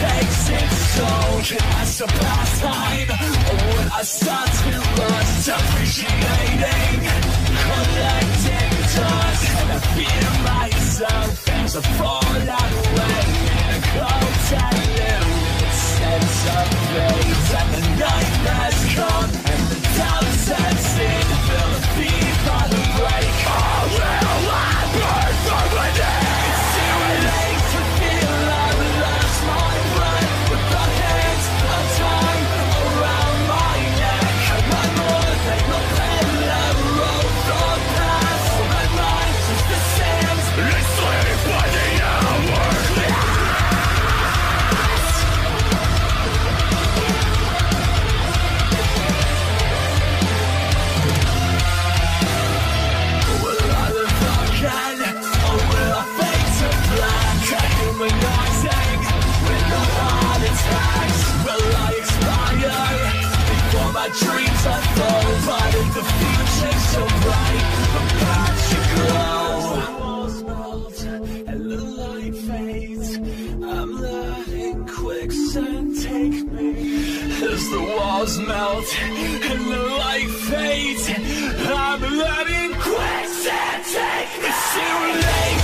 takes its toll. Can I surpass time, or would I start to rust? Depreciating, collecting dust, and I fear myself as I fall away in a cold and new sense of fate. And the nightmares come, and the doubt sets in. Feel the fever to break. All will I burn from within. It's too late to feel I've lost my breath. With the hands of time around my neck, my more than a fellow road from past. My mind is the sands, enslaved by the hourglass. Will I live again, or will I fade to black? Dehumanizing, with no heart attacks. Will I expire before my dreams unfold? But if the future's so bright, the path should glow. The walls melt and the light fades. I'm letting quicksand take me. As the walls melt and the light fades, I'm letting quicksand take me. It's too late